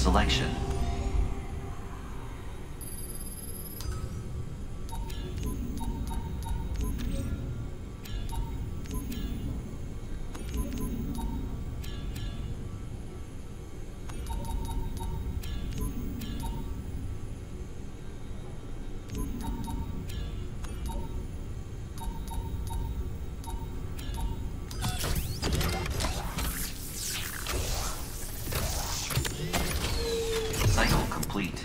selection. Cycle complete.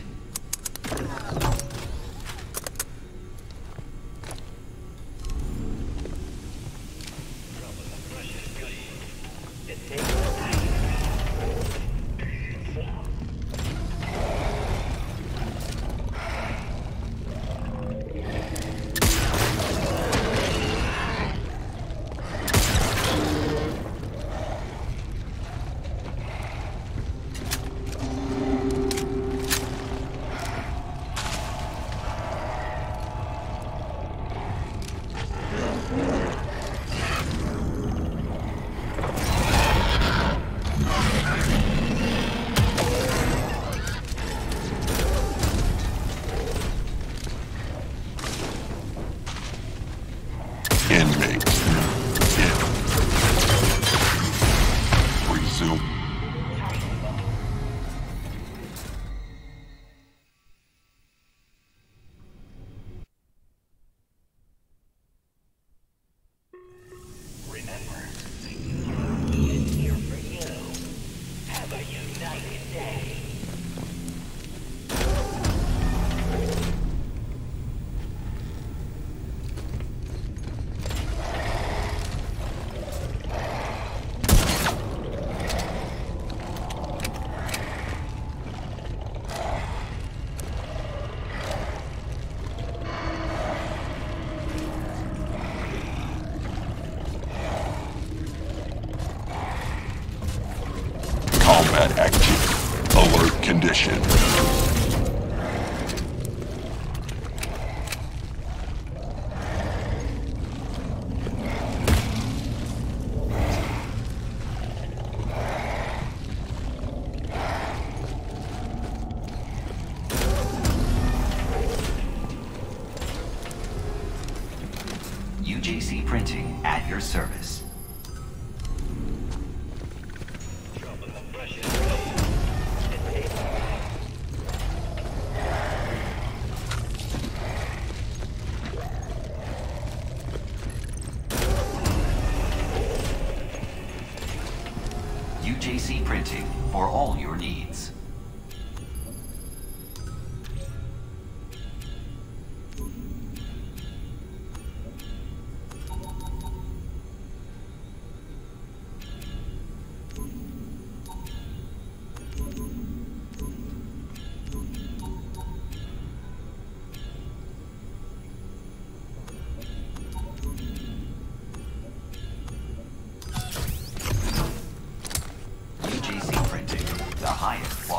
Combat active. Alert condition. UJC Printing at your service. UJC Printing for all your needs. UJC Printing, the highest quality.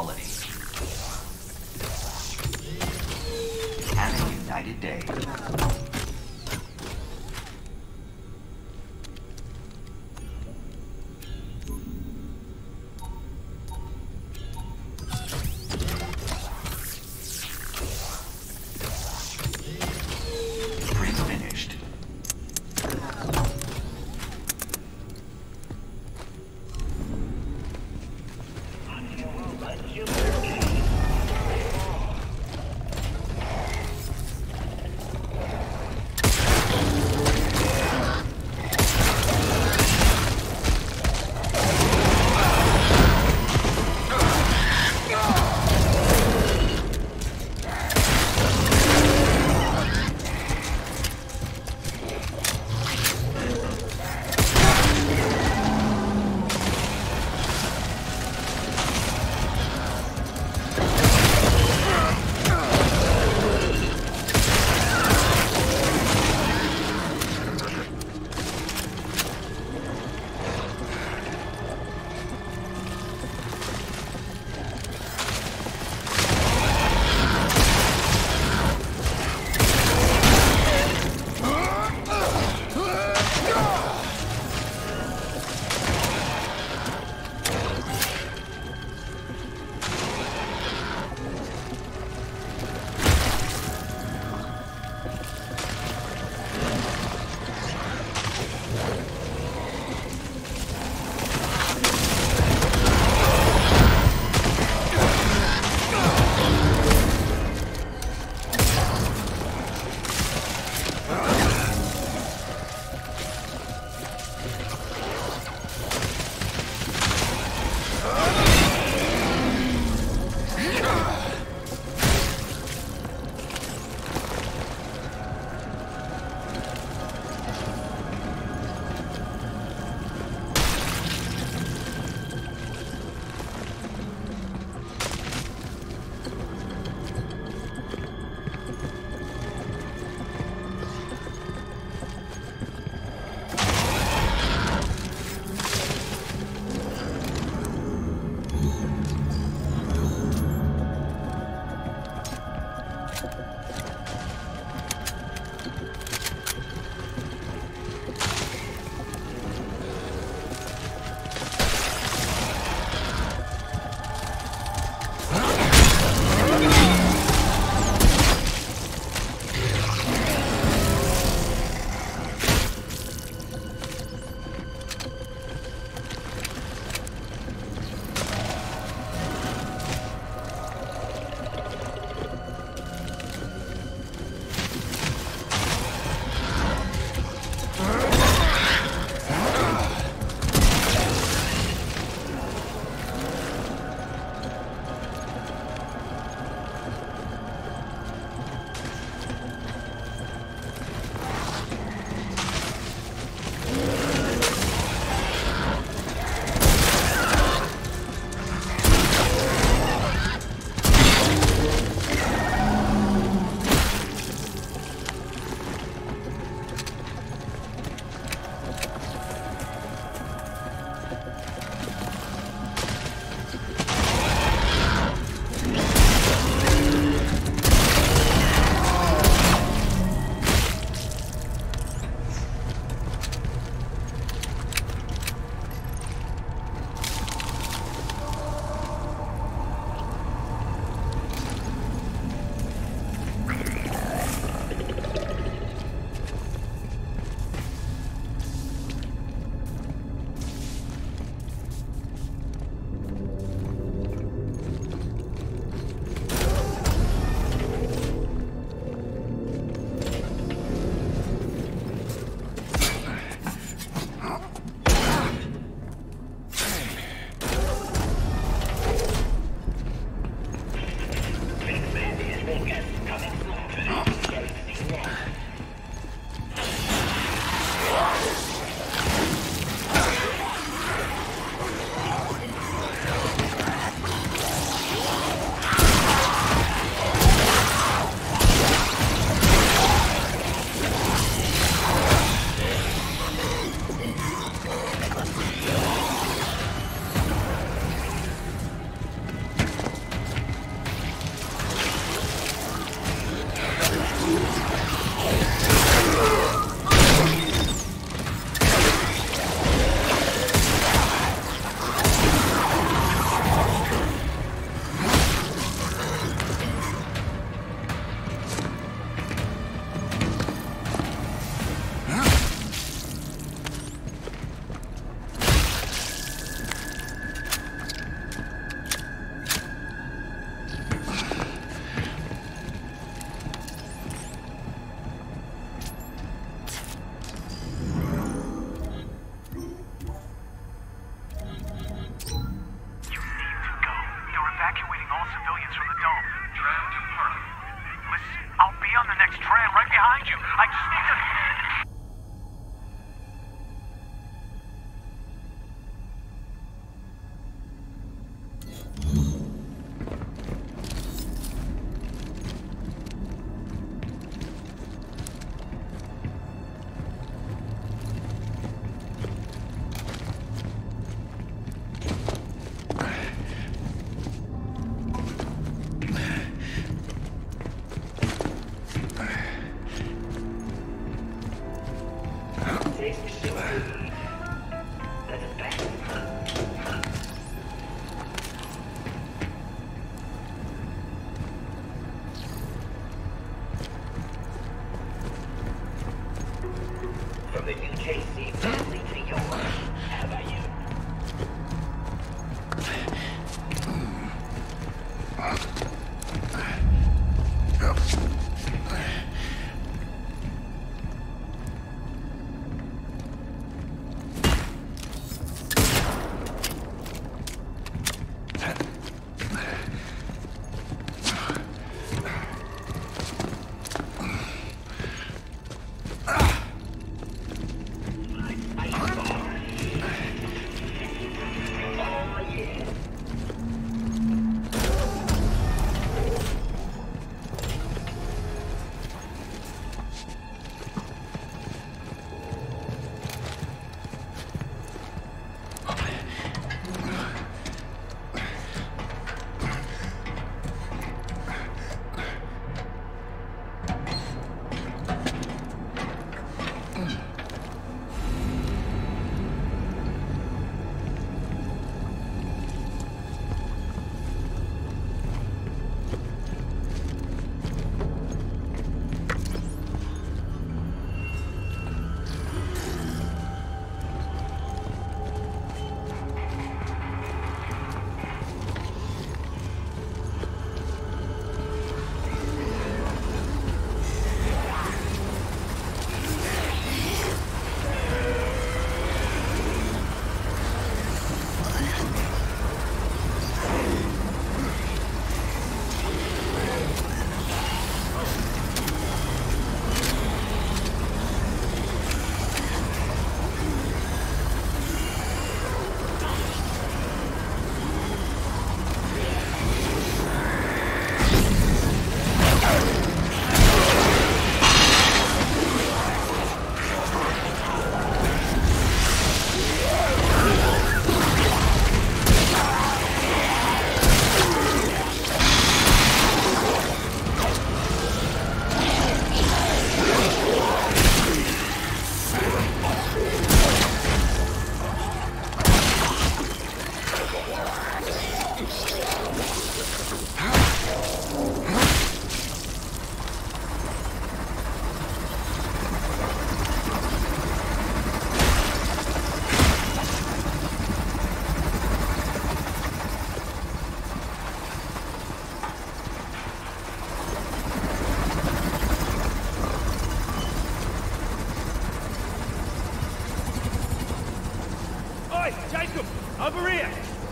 Oi, Jacob! Over here!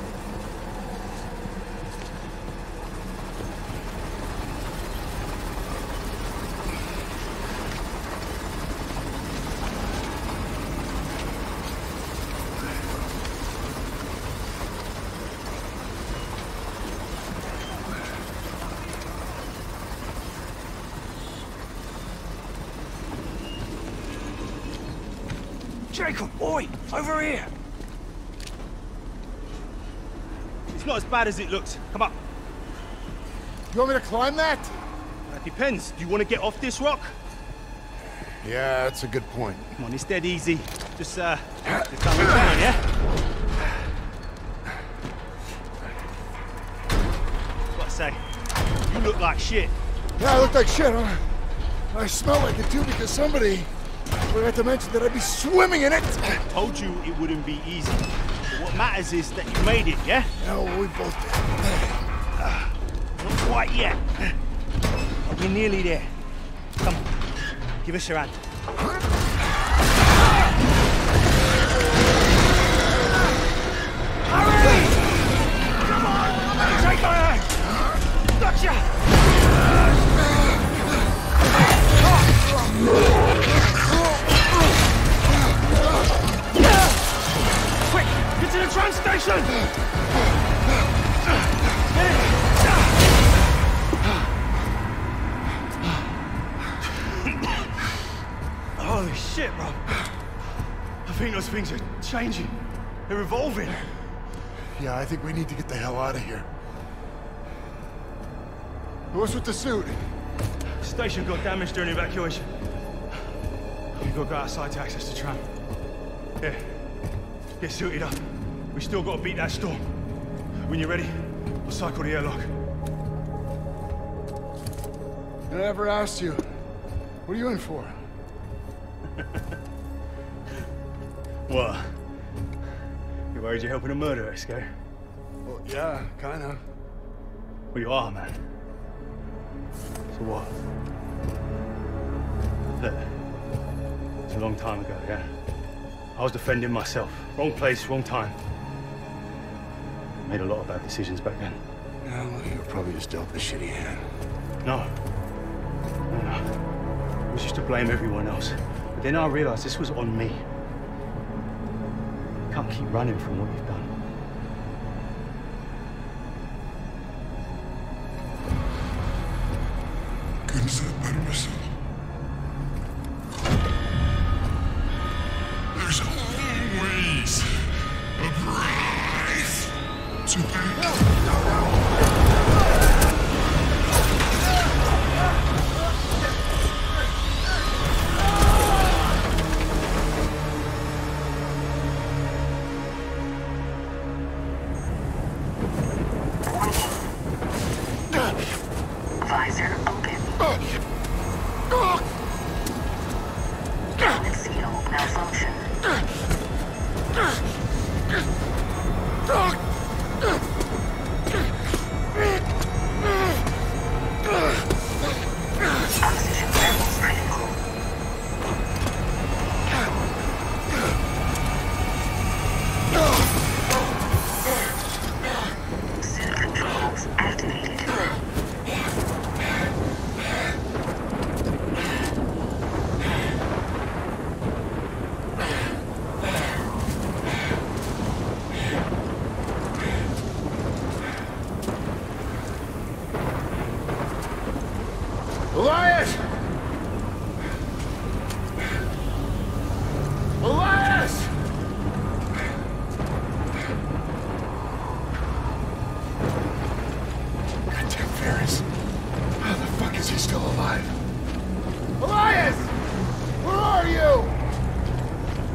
Jacob, oi! Over here! It's not as bad as it looks. Come up. You want me to climb that? That depends. Do you want to get off this rock? Yeah, that's a good point. Come on, it's dead easy. Just calm it down, yeah? What I say? You look like shit. Yeah, I look like shit, huh? I smell like it too because somebody forgot to mention that I'd be swimming in it. Told you it wouldn't be easy. But what matters is that you made it, yeah? Yeah, well, we both did. Not quite yet. But we're nearly there. Come on, give us your hand. Hurry! Come on! Take my hand! Gotcha! Quick! Get to the train station! Holy shit, bro. I think those things are changing. They're evolving. Yeah, I think we need to get the hell out of here. What's with the suit? Station got damaged during evacuation. We gotta go outside to access the tram. Yeah. Get suited up. We still gotta beat that storm. When you're ready, we'll cycle the airlock. I never asked you. What are you in for? What? You worried you're helping a murderer escape? Well, yeah, kinda. Well, you are, man. So what? Look, it's a long time ago, yeah? I was defending myself. Wrong place, wrong time. Made a lot of bad decisions back then. Yeah, well, you were probably just dealt a shitty hand. No. No. It was just to blame everyone else. But then I realized this was on me. You can't keep running from what you've done. Couldn't say it better myself. There's always a price to pay. Visor open. Helmet seal malfunction. Oxygen levels critical. Suit controls activated. Elias! Elias! Goddamn Ferris. How the fuck is he still alive? Elias! Where are you?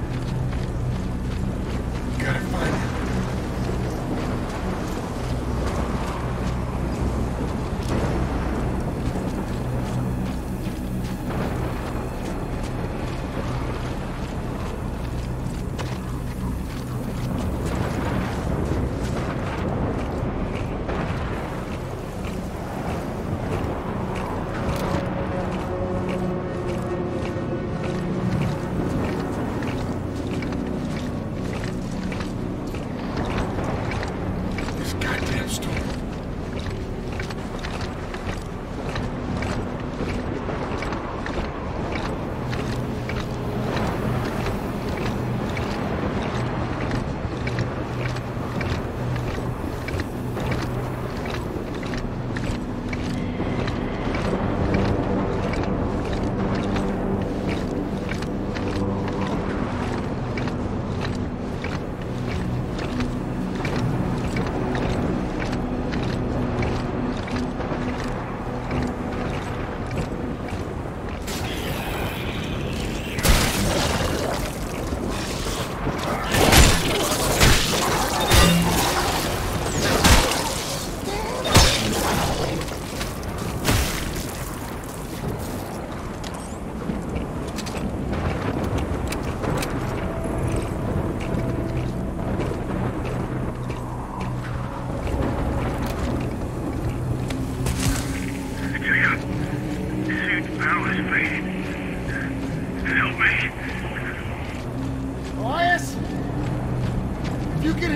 Gotta find him.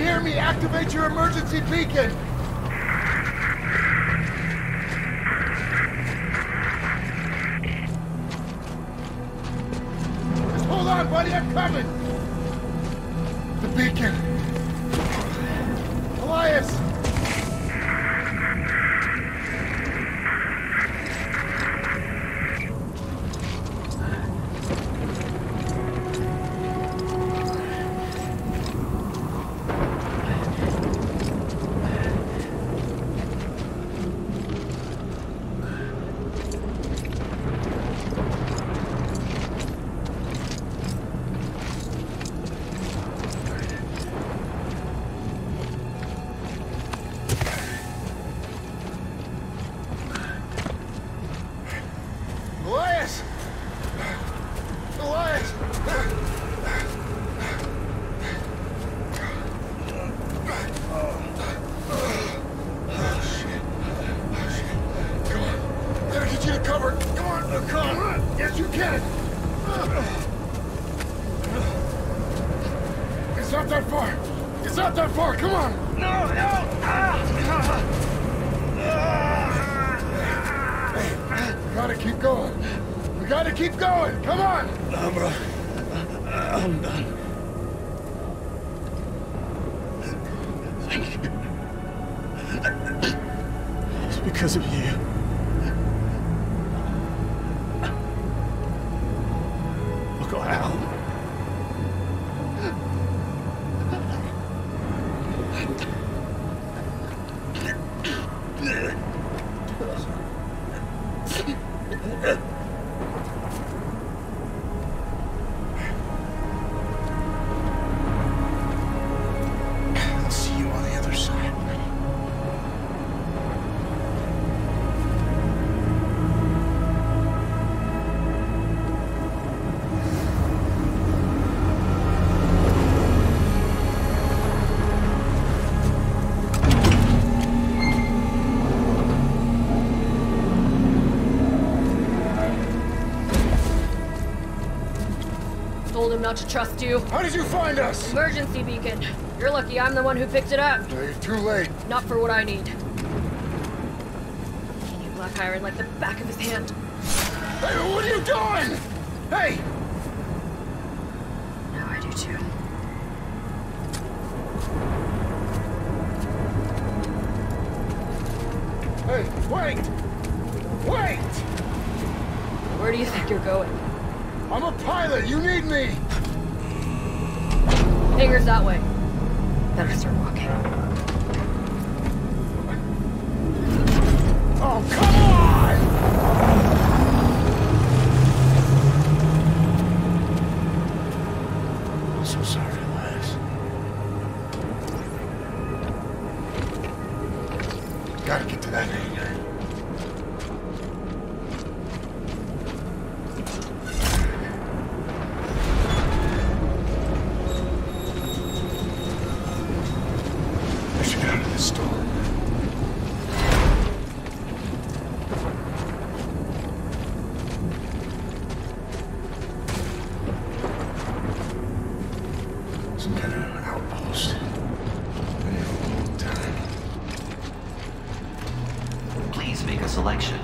hear me? Activate your emergency beacon! Just hold on, buddy, I'm coming! The beacon! Elias! Elias! Elias! Come on. Gotta get you to cover. Come on. Come on. Yes, you can. It's not that far. It's not that far. Come on. No, no! We gotta keep going. We gotta keep going. Come on. No, bro. I'm done. Thank you. It's because of you. I got out. I'll see you on the other side. Told him not to trust you. How did you find us? Emergency beacon. You're lucky I'm the one who picked it up. You're too late. Not for what I need. He knew Black Iron like the back of his hand. Hey, what are you doing? Hey! Now I do too. Hey, wait! Wait! Where do you think you're going? I'm a pilot. You need me. Hangar's that way. Better start walking. Oh, come on! I'm so sorry, Elias. Gotta get to that hangar. I should get out of this storm. Some kind of outpost. Been here a long time. Please make a selection.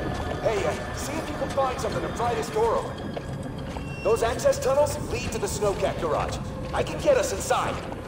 Hey, see if you can find something to pry this door open. Those access tunnels lead to the Snowcat garage. I can get us inside.